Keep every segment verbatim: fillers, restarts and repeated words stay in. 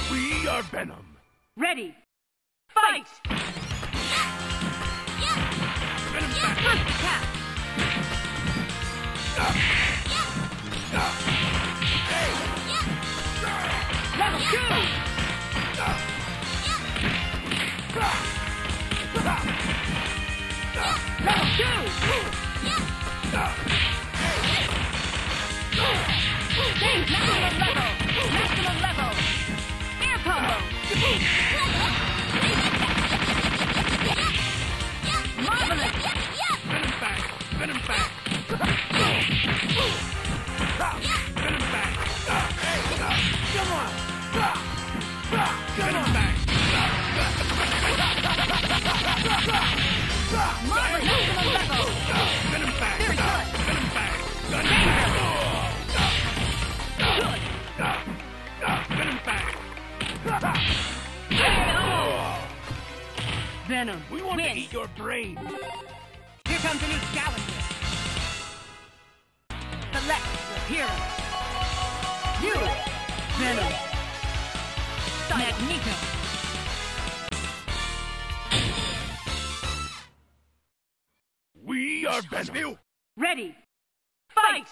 We are Venom. Ready. Fight! Venom back. First attack. Level two. Level two. Change maximum level. Maximum level. Air combo. Marvelous. Venom back. Venom back. Venom back. Come on. Venom back. Marvelous. Maximum level. Venom back. Very good. Venom back. Venom back. Venom. We want wins. to eat your brain. Here comes a new challenger. Select your hero. You, Venom. Magneto. We are Venom. Ready. Fight!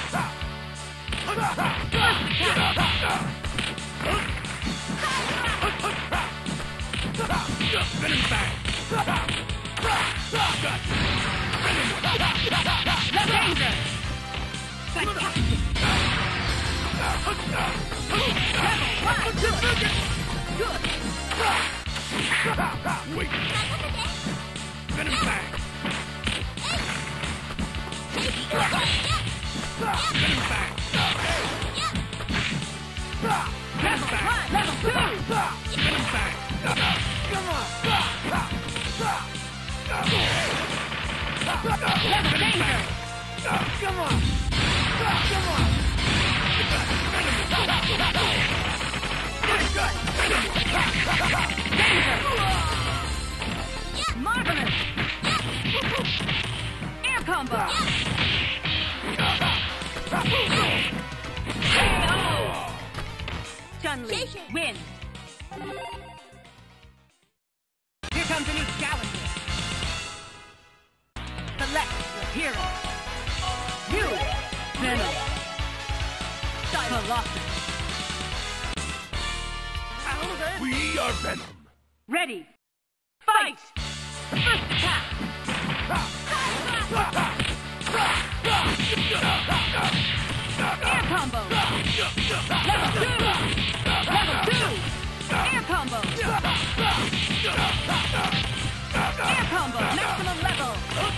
Venom back. The danger! Fantastic! Good! Wait. Venom back. Venom back. Venom back. Level two! Venom back. Come on. Level danger! Come on. Come on. Marvelous! Air combo! Chun-Li wins! Here comes a new challenger. Select your hero. You, Venom. Colossus. We are Venom. Ready. Fight! First attack! Air combo! Level two! Level two! Air combo! Air combo! Maximum level!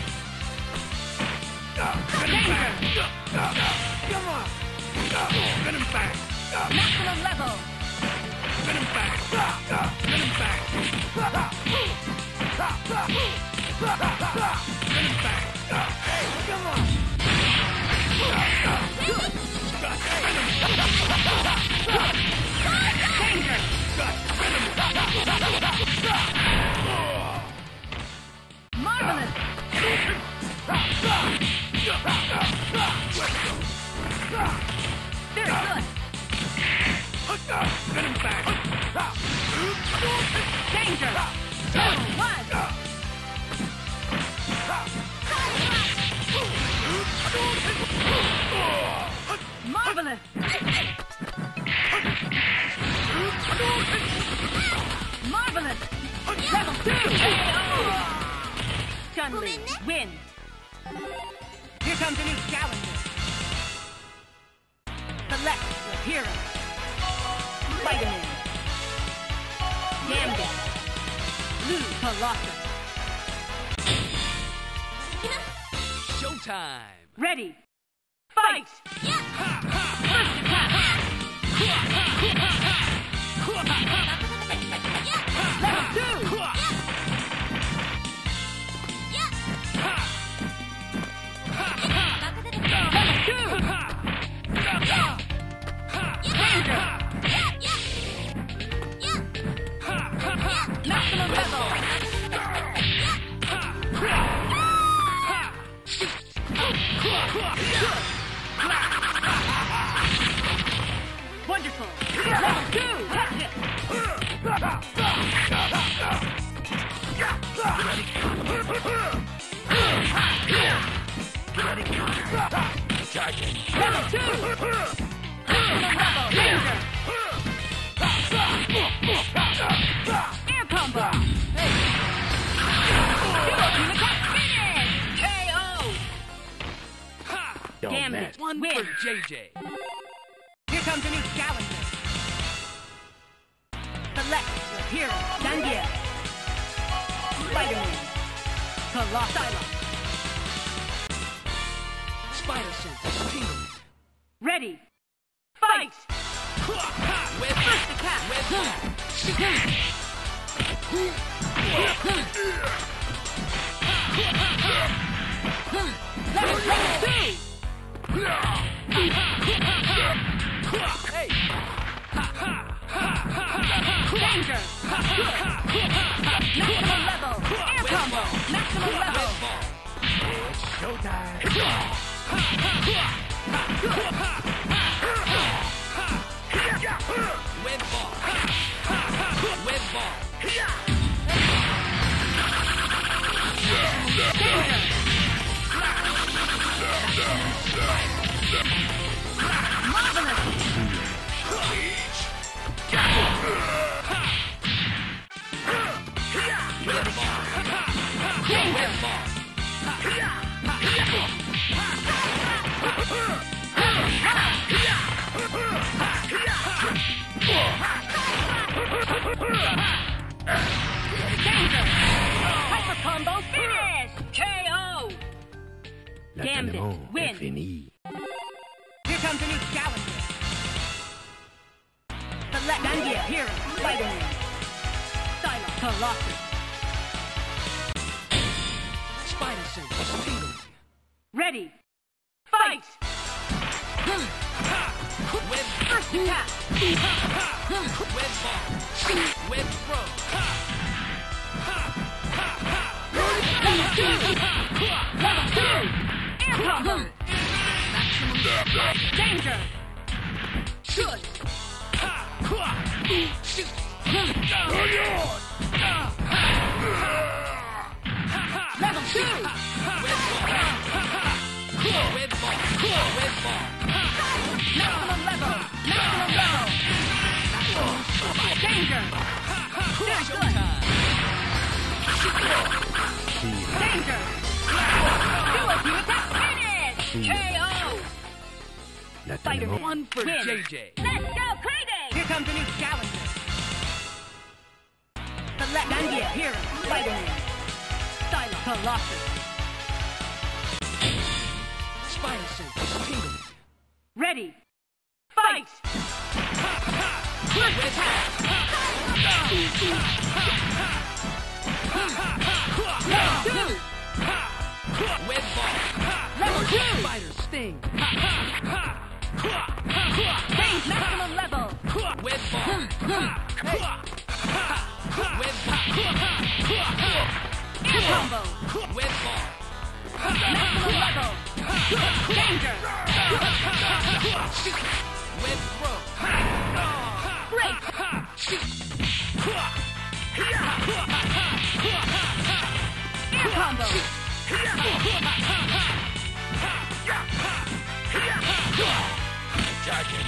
Danger! Come on. Venom back. Maximum level! Venom back. Venom back. Venom back. Hey, come on. Danger! Marvelous! Very good! Venom back. Danger! Level one! Marvelous! Marvelous! Level two! Chun-Li wins! Here comes a new challenger. Select your hero. Spider-Man. Gambit. Blue Colossus. Showtime. Ready. Fight! First attack! Level two! Level two! Danger! Maximum level! Wonderful! Level two! Attacking. Level two. Maximum level. Danger. Air combo. Hey. Dual attack finish. K O. Damn it. One Win. for J J. Here comes a new challenger. Select your hero. Zangief. Spider-Man. Colossus. Spider sense tingling. Ready. Fight! Web First attack. Web Level two. Hey! Danger. Maximum level. Air combo. Maximum level. It's showtime. Web ball. Web ball. Hyper combo finish! K O! Damned it. Win. Here comes a new challenger. Select Zangief, Hero, Spider-Man. Psylocke, Colossus. Spider sense tingling. Ready. Fight! Web First attack. Web ball. Web throw. Level two. Level two. Air combo. Danger. Good. Level two. Web ball. Web ball. Web ball. Maximum level. Maximum level. Danger. Very good. Danger. Dual team attack finish. K O. Spider-Man. One for Win. J J. Let's go crazy. Here comes a new challenger. Select Zangief, Hero, Spider-Man. Psylocke, Colossus. Spider sense tingling. Ready. Fight! First attack! Level two! Web ball. Level two! Spider sting. Change maximum level! Web ball. Hey. Web ball. Air combo! Web ball. Maximum level! Danger! Web throw. Break! Air combo! Attacking.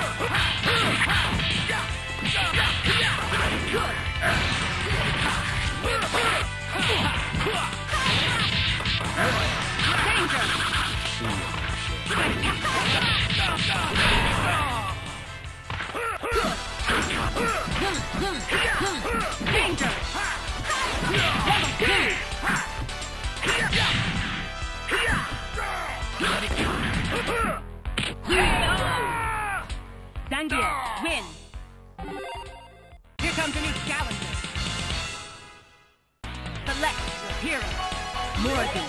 Danger! Danger! Level two! Zangief, win! Here comes a new challenger. Select your hero. Morgan.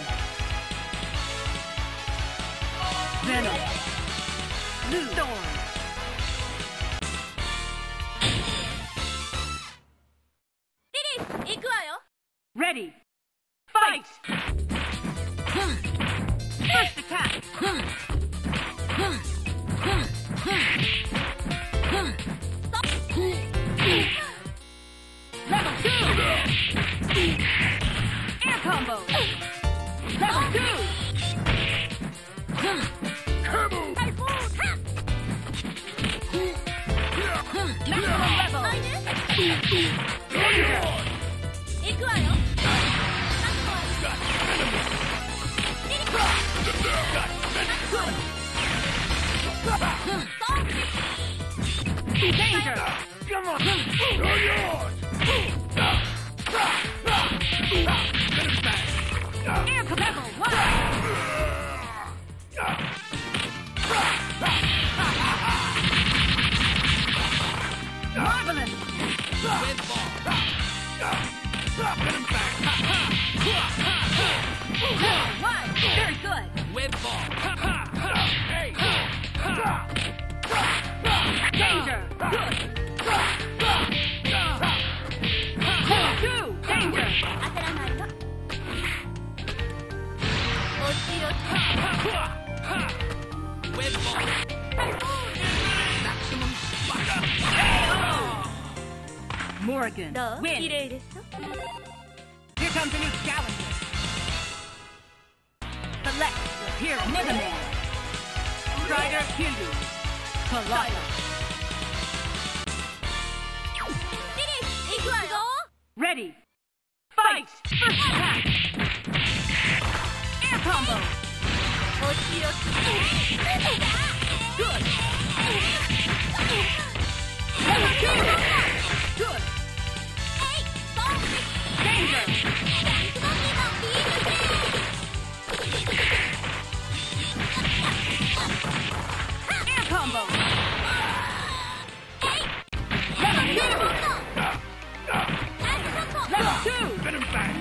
Venom. Blue Storm. Ready. Fight! First attack! Level two! Air combo! Level two! 行くわよ。Danger! Come on! Air level one! Marvelous! With ball. Level one! Very good! With ball. Hey. Danger! Good! Level two! Danger! With ball. Maximum fire. Morgan, win! Here comes a new challenger. Select your hero, Mega Man. Strider, Kiryu. Colossus. Ready. Fight! First attack! Air combo! Good! Level two! Good! Danger! Air combo! Level two! Level two! Venom Fang.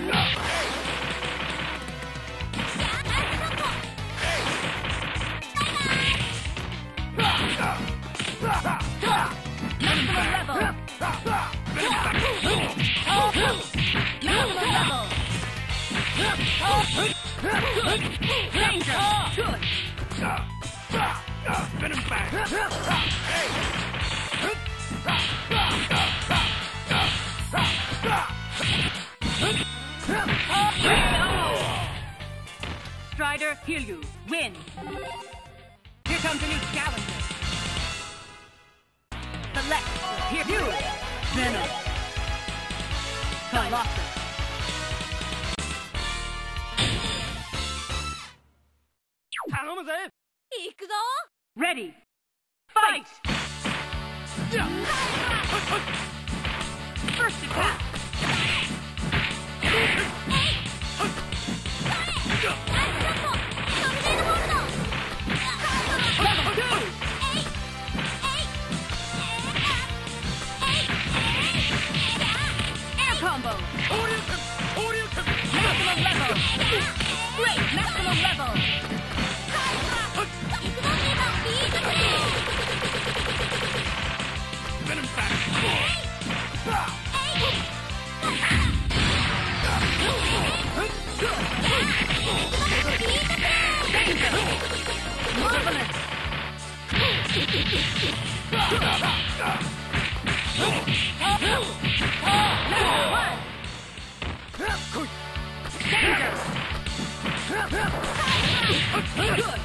Maximum level! Maximum level! Danger! Good! Venom Fang. Strider, Kiryu, win! Here comes a new challenger. Select your hero. Venom. Colossus. Ready. Fight! First attack. Level two. Air combo. Maximum level. Great, maximum level. Venom Fang. Marvelous. Level one. Danger. Good.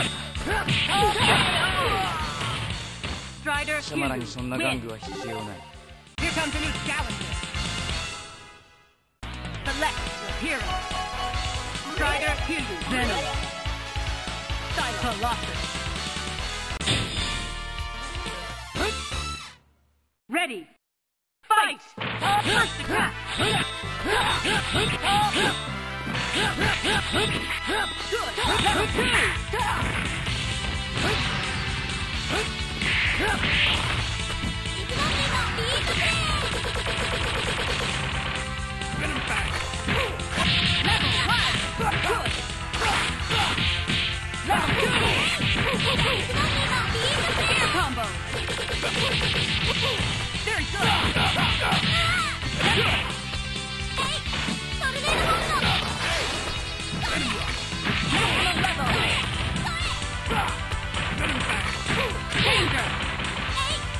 Strider, 貴様らにそんな玩 win. 具は必要ない。 Here comes a new challenger. Select your hero. Strider, Kiryu, Venom. Colossus. Ready. Fight! First attack! Good! Level two! Venom Fang. Level one! Good! Level two! Air combo! Very good! Good! Maximum level! Venom Fang. Danger!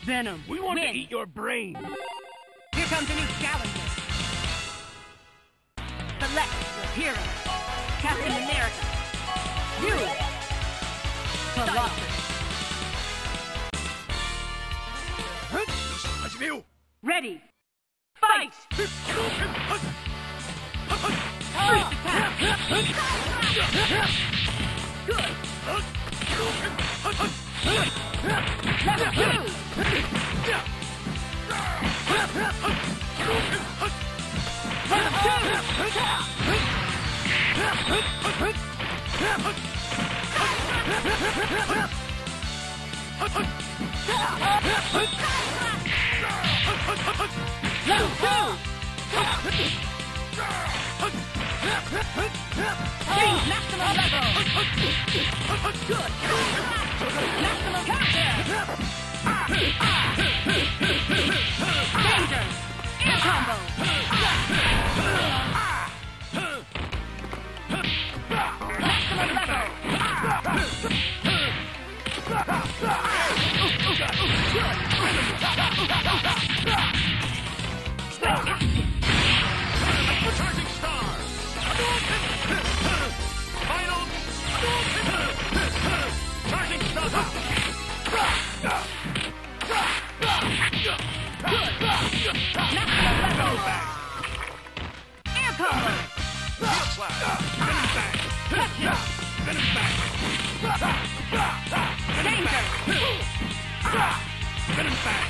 Venom. We want Win. to eat your brain. Here comes a new challenger. Select your hero. Captain America. You. Colossus. Ready. Fight! First attack. Good. Level two. Level two. Change maximum level. Good. Maximum counter. Danger. Air combo. Maximum level. Charging star. Final. Charging star. Air combo. Field slash. Venom back. Venom back. Danger. Venom back.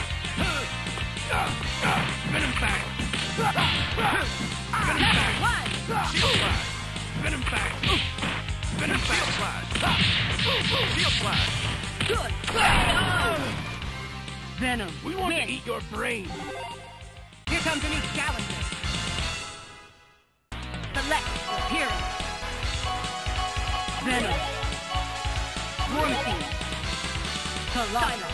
Venom back. Venom back. One. Shield slash. Venom back. Venom field slash. Field slash. Good. Venom. We want Win. to eat your brain. Here comes a new challenger. Select your hero. Venom. Wormfiend. Colossus.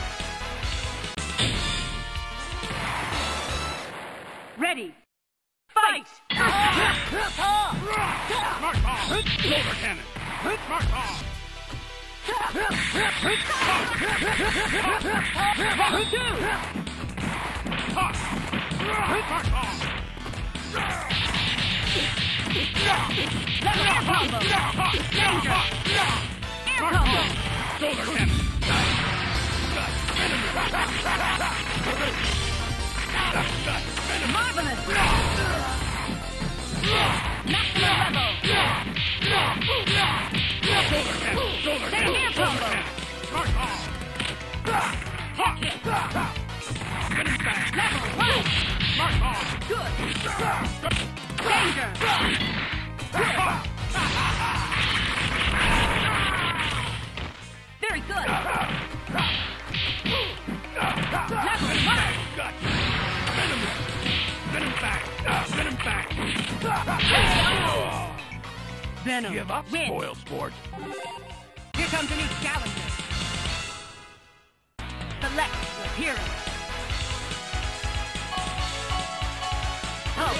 Ready. Fight! Mark off. Solar cannon. Mark off. Level two. Toss. Mark off. Level air combo. Danger. Air combo. Solar cannon. Marvelous. Maximum level. Solar cannon. Solar Then air combo. Mark off. Venom back. Level one. Mark off. Good. Danger. Very good. Level one. Gotcha. Venom. Venom back. Venom back. Venom. Give up, Win. spoil sport. Here comes a new challenger. Select your hero. Hulk.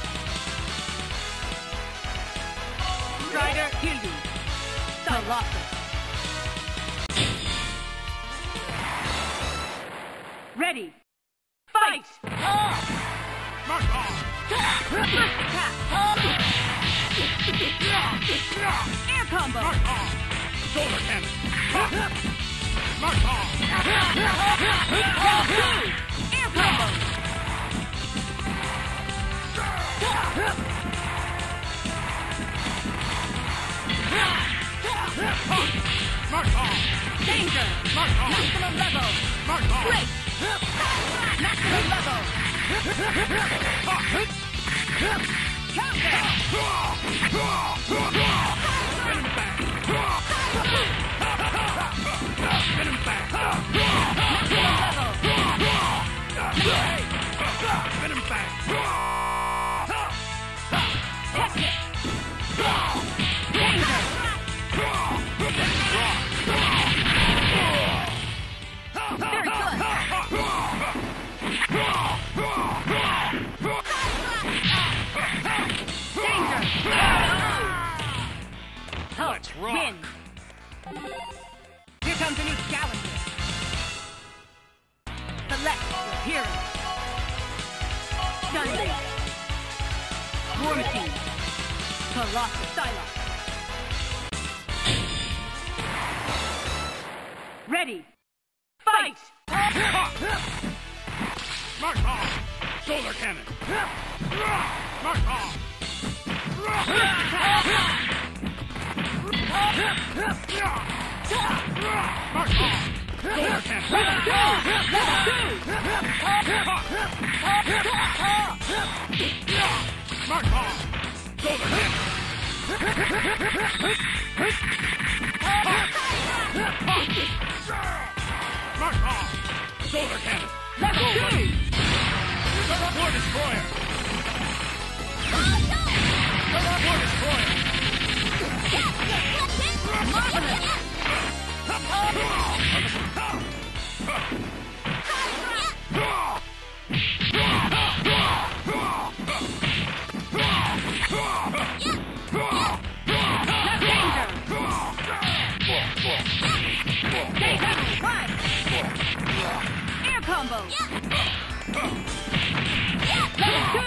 Strider Hildy. Colossus. Ready. Fight! Mark off. First attack. Air combo. Mark off. Solar cannon. Mark off. Level two. Air combo. Mark off. Danger. Mark off. Maximum level. Mark off. Great. Maximum level. Countdown. Venom back. Venom back. Maximum level. Venom back. Catch it. Danger. Very good. Danger. Hulk Let's rock. win. Here comes a new challenger. appearance. Stunning. War Machine. Colossus. Psylocke. Ready. Fight! Mark off! Solar cannon! Mark off! Mark off! Solar cannon! Mark off! Solar cannon! Mark off! Solar cannon! Level two! War Destroyer! War Destroyer! Marvelous! Air combo! Level two!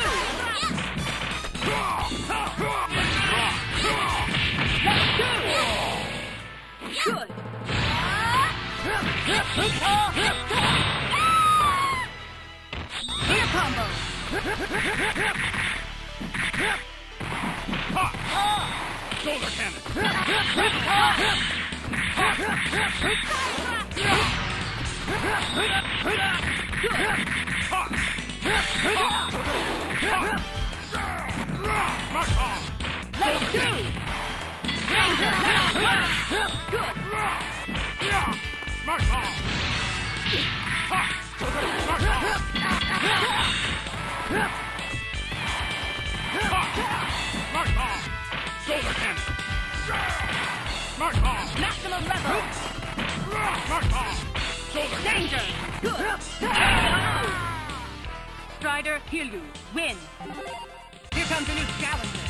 Level two! Good! Air combo! Solar cannon! Mark off! Level two! Danger! Good! Mark off! Mark off! Mark off! Solar cannon! Mark off! Maximum level! Mark off! Solar cannon! Danger! Good! Strider, Hiryu, win! Here comes a new challenger.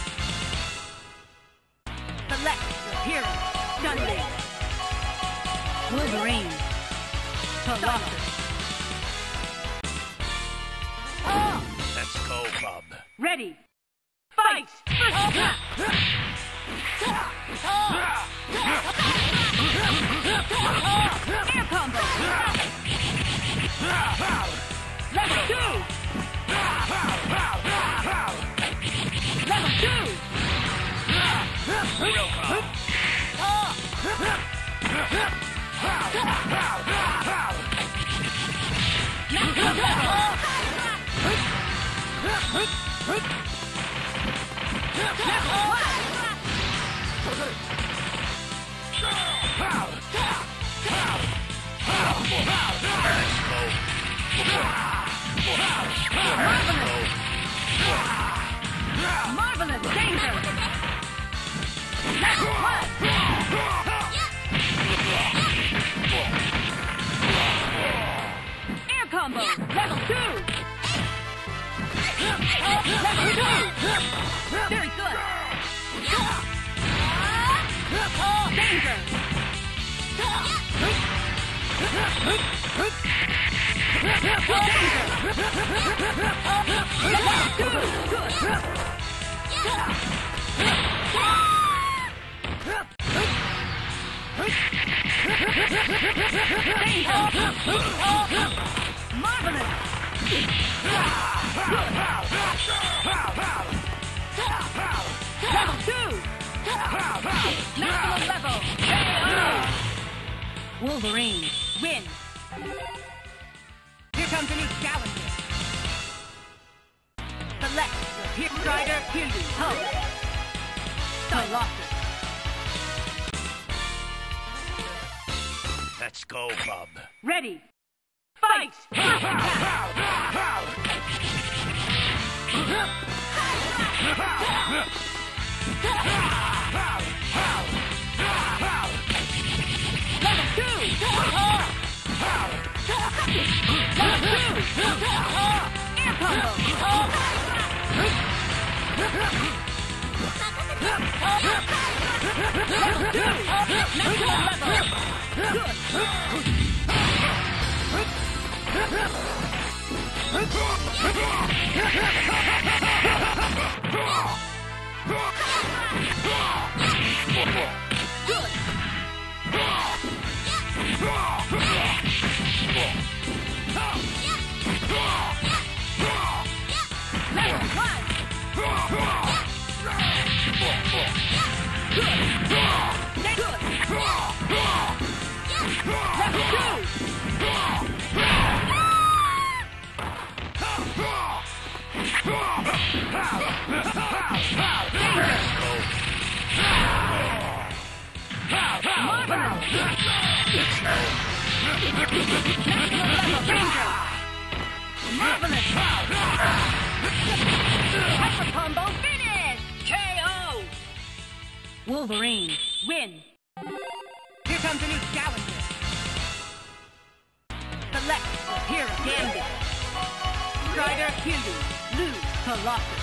Select your hero. Stunning. Wolverine. Colossus. Let's go, bub. Ready. Fight! First attack! Air combo! Level two! Level two! Real power. Maximum level! Level one! Marvelous! Marvelous danger! Level one! Air combo! Level two! Level two! Very good! Danger! Marvelous! Level two! Maximum level! Wolverine, win! Here comes a new challenger. Select your Hit Strider, Hiryu, Hulk. Colossus. Let's go, bub. Ready. Fight! First attack! Level two! Level two! Air combo! Level two! Maximum level! Good! Marvelous! Hyper combo finish! K O! Wolverine, win! Here comes a new challenger. Select Hero Gambit. Strider Kiryu, Lou Colossus.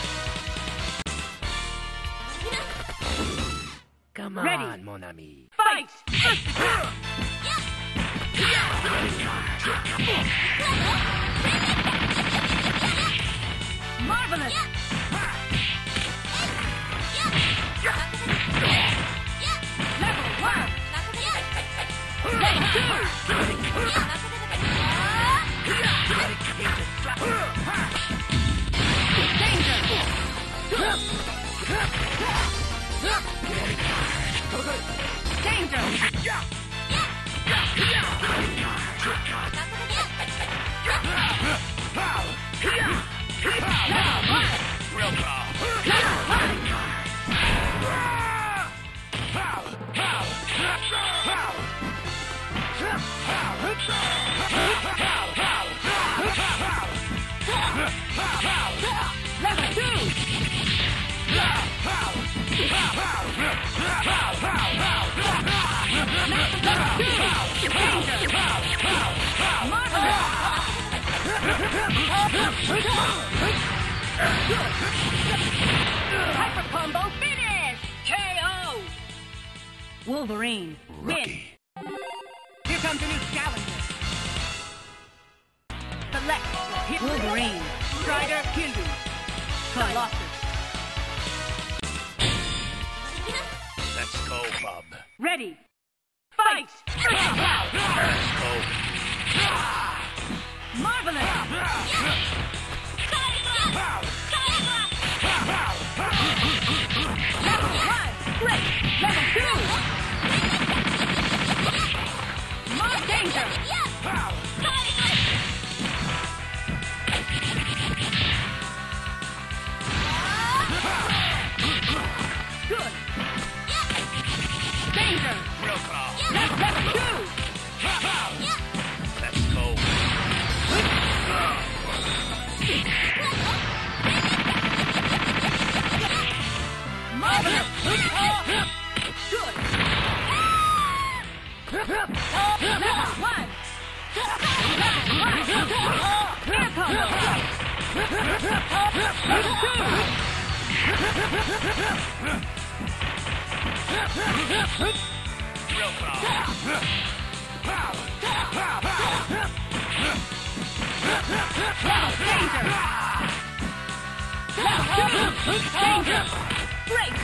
Come Ready. on, mon ami. Fight! First attack! Marvelous! Level one! Level two! Danger! Danger! Real power. Level two! Hyper combo finish! K O! Wolverine, win! Rookie. Here comes a new challenger. Select your Wolverine, Strider Kiryu, Colossus. Let's go, bub. Ready! Fight! Let's go. Marvelous! Level one! Great! Level two! More danger! Good! Danger! Real power. Level two! Let's go. Marvelous! Good! Level one! Level one! Here comes the Level two! Real power. Danger! Danger! Great!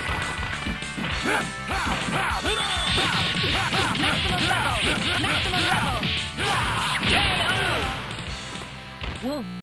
Maximum level! Maximum level! K O! Wolf.